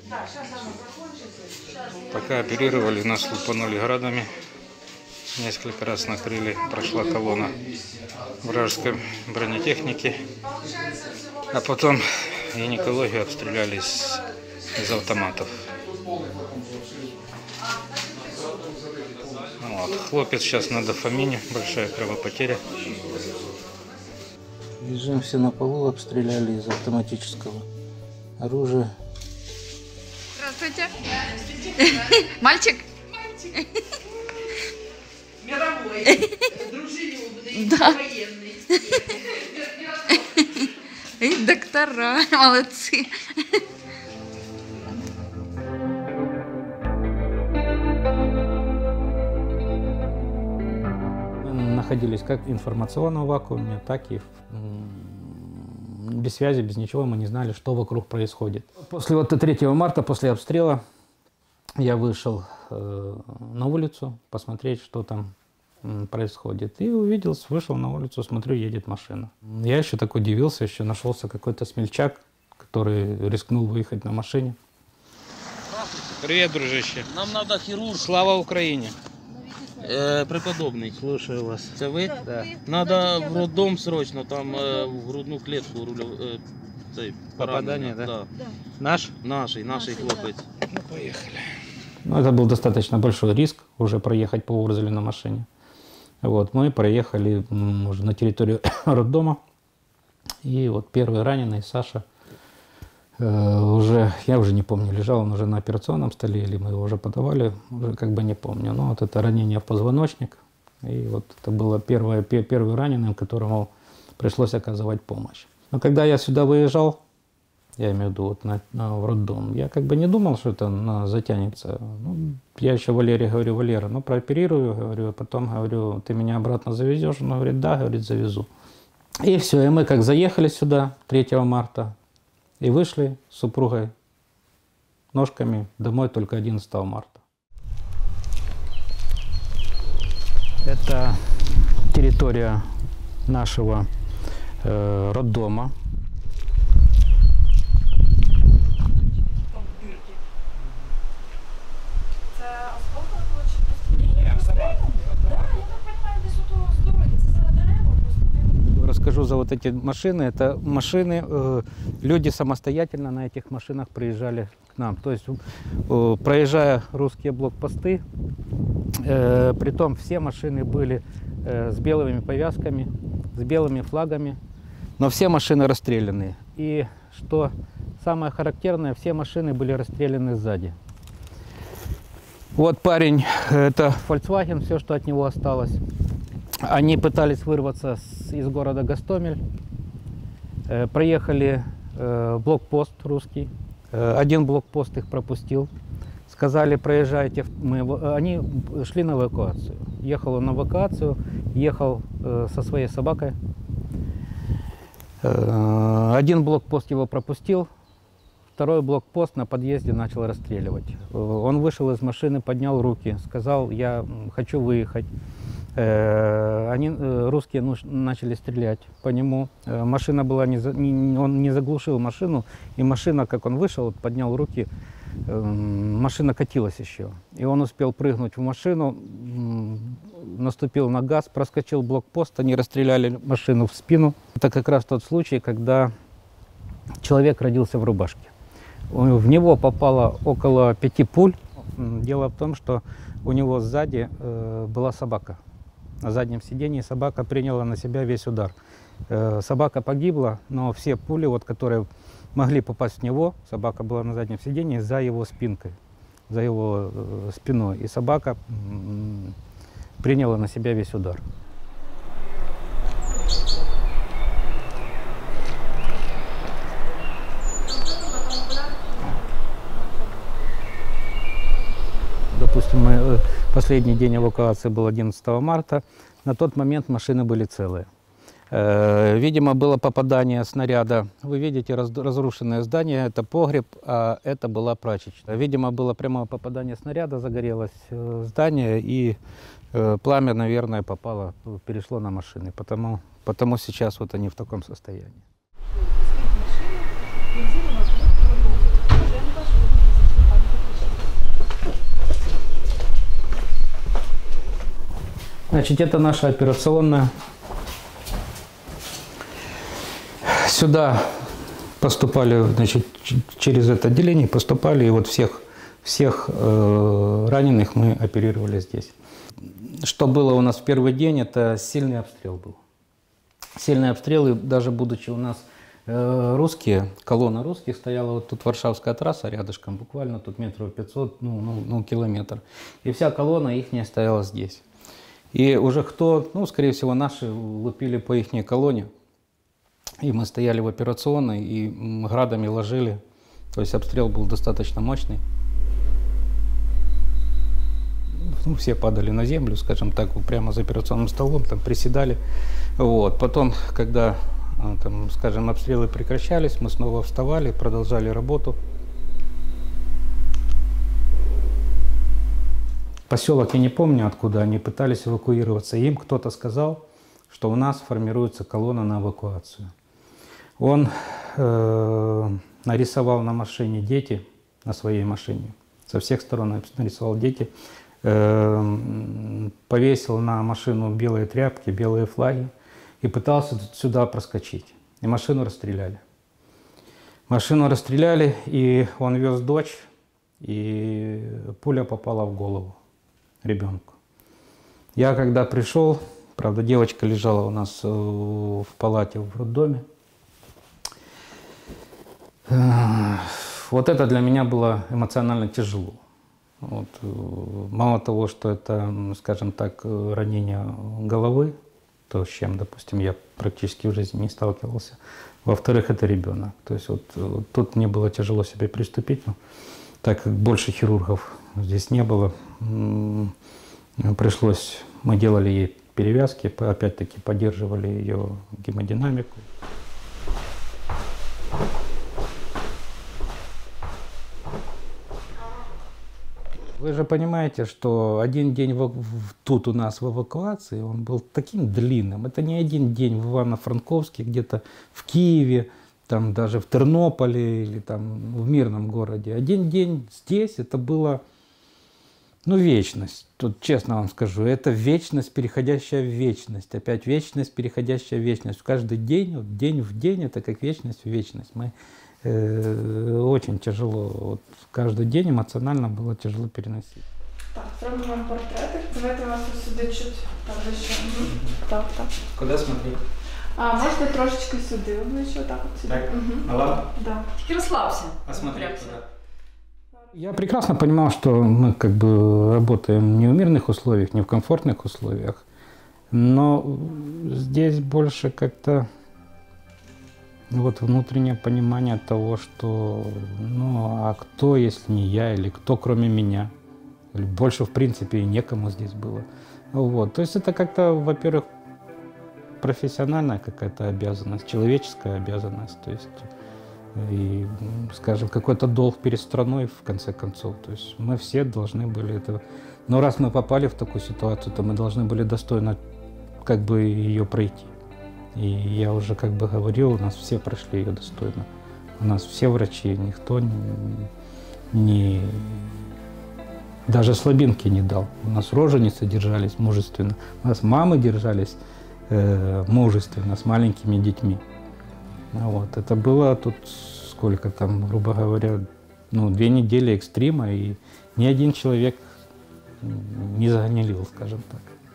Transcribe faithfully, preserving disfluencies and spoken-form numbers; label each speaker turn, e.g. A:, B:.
A: Пока оперировали, нас лупанули градами. Несколько раз накрыли, прошла колонна вражеской бронетехники. А потом гинекологию обстреляли из, из автоматов. Вот. Хлопец сейчас на дофамине, большая кровопотеря.
B: Лежим все на полу, обстреляли из автоматического оружия.
C: Здравствуйте. Мальчик?
D: Мальчик. Мировой. Дружелюбный, да. Военный.
C: И доктора, молодцы.
B: Мы находились как в информационном вакууме, так и в, без связи, без ничего. Мы не знали, что вокруг происходит. После вот третьего марта, после обстрела, я вышел э, на улицу посмотреть, что там происходит. И увидел, вышел на улицу, смотрю, едет машина. Я еще так удивился, еще нашелся какой-то смельчак, который рискнул выехать на машине.
A: Привет, дружище.
E: Нам надо хирург.
A: Слава Украине.
E: Э, преподобный.
A: Слушаю вас.
E: Это вы?
A: Да.
E: Надо в роддом срочно, там э, в грудную клетку э, цей,
A: Попадание, да?
E: Да.
A: Наш?
E: Нашей, нашей хлопец.
A: Ну, поехали.
B: Ну, это был достаточно большой риск уже проехать по Урзелю на машине. Вот, мы проехали уже на территорию роддома. И вот первый раненый, Саша, э, уже, я уже не помню, лежал он уже на операционном столе, или мы его уже подавали, уже как бы не помню. Но вот это ранение в позвоночник. И вот это было первое, первый раненый, которому пришлось оказывать помощь. Но когда я сюда выезжал, я имею в виду вот на, на, в роддом, я как бы не думал, что это на, затянется. Ну, я еще Валере говорю: Валера, ну прооперирую, говорю, а потом говорю, ты меня обратно завезешь? Он говорит: да, говорит, завезу. И все, и мы как заехали сюда третьего марта и вышли с супругой ножками домой только одиннадцатого марта. Это территория нашего э, роддома. Расскажу за вот эти машины. Это машины, э, люди самостоятельно на этих машинах приезжали к нам. То есть, э, проезжая русские блокпосты, э, притом все машины были э, с белыми повязками, с белыми флагами, но все машины расстрелянные. И что самое характерное, все машины были расстреляны сзади. Вот парень, это Volkswagen, все, что от него осталось. Они пытались вырваться с, из города Гостомель, э, проехали э, блокпост русский, э, один блокпост их пропустил, сказали: проезжайте, мы, они шли на эвакуацию. Ехал он на эвакуацию, ехал э, со своей собакой, э, один блокпост его пропустил, второй блокпост на подъезде начал расстреливать. Он вышел из машины, поднял руки, сказал: я хочу выехать. Они, русские, начали стрелять по нему. Машина была не, не, он не заглушил машину, и машина, как он вышел, поднял руки, машина катилась еще. И он успел прыгнуть в машину, наступил на газ, проскочил блокпост, они расстреляли машину в спину. Это как раз тот случай, когда человек родился в рубашке. В него попало около пяти пуль. Дело в том, что у него сзади была собака. На заднем сидении собака приняла на себя весь удар. Э, собака погибла, но все пули, вот, которые могли попасть в него, собака была на заднем сидении за его спинкой, за его э, спиной. И собака м, приняла на себя весь удар. Допустим, мы, последний день эвакуации был одиннадцатого марта. На тот момент машины были целые. Э, видимо, было попадание снаряда. Вы видите раз, разрушенное здание, это погреб, а это была прачечная. Видимо, было прямое попадание снаряда, загорелось э, здание, и э, пламя, наверное, попало, перешло на машины. Потому, потому сейчас вот они в таком состоянии. Значит, это наша операционная. Сюда поступали, значит, через это отделение поступали, и вот всех, всех э, раненых мы оперировали здесь. Что было у нас в первый день, это сильный обстрел был. Сильные обстрелы, даже будучи у нас э, русские, колонна русских стояла, вот тут Варшавская трасса рядышком, буквально тут метров пятьсот, ну, ну, ну километр. И вся колонна ихняя стояла здесь. И уже кто, ну, скорее всего, наши лупили по ихней колонне. И мы стояли в операционной и градами ложили. То есть обстрел был достаточно мощный. Ну, все падали на землю, скажем так, прямо за операционным столом, там приседали. Вот. Потом, когда, там, скажем, обстрелы прекращались, мы снова вставали, продолжали работу. Поселок, я не помню, откуда они пытались эвакуироваться. Им кто-то сказал, что у нас формируется колонна на эвакуацию. Он э, нарисовал на машине дети, на своей машине. Со всех сторон нарисовал дети. Э, повесил на машину белые тряпки, белые флаги и пытался сюда проскочить. И машину расстреляли. Машину расстреляли, и он вез дочь, и пуля попала в голову ребенку. Я когда пришел, правда, девочка лежала у нас в палате в роддоме. Вот это для меня было эмоционально тяжело. Вот. Мало того, что это, скажем так, ранение головы, то, с чем, допустим, я практически в жизни не сталкивался. Во-вторых, это ребенок. То есть вот, вот тут мне было тяжело себе приступить, но так как больше хирургов здесь не было, пришлось, мы делали ей перевязки, опять-таки поддерживали ее гемодинамику. Вы же понимаете, что один день в, в, тут у нас в эвакуации, он был таким длинным. Это не один день в Ивано-Франковске, где-то в Киеве, там даже в Тернополе или там в мирном городе. Один день здесь это было, ну, вечность. Тут честно вам скажу, это вечность, переходящая в вечность. Опять вечность, переходящая в вечность. Каждый день, вот день в день, это как вечность в вечность. Мы э, очень тяжело, вот, каждый день эмоционально было тяжело переносить.
F: Так, зробимо вам портретик. Давайте вас сюди чуть поближче. Так, так.
B: Куда смотреть?
F: А, можете трошечки сюди, обличчя, так от сюди.
B: Так?
F: Угу.
B: Ну ладно.
F: Да.
C: Тільки розслабся.
B: А смотреть
C: Напрягся.
B: куда? Я прекрасно понимал, что мы как бы работаем не в мирных условиях, не в комфортных условиях, но здесь больше как-то вот внутреннее понимание того, что ну а кто, если не я, или кто, кроме меня, или больше в принципе и некому здесь было. Вот. То есть это как-то, во-первых, профессиональная какая-то обязанность, человеческая обязанность, то есть и, скажем, какой-то долг перед страной в конце концов. То есть мы все должны были это... Но раз мы попали в такую ситуацию, то мы должны были достойно как бы ее пройти. И я уже как бы говорил, у нас все прошли ее достойно. У нас все врачи, никто не... не даже слабинки не дал. У нас роженицы держались мужественно, у нас мамы держались э, мужественно с маленькими детьми. Вот. Это было тут сколько там, грубо говоря, ну, две недели экстрима, и ни один человек не загнилил, скажем так.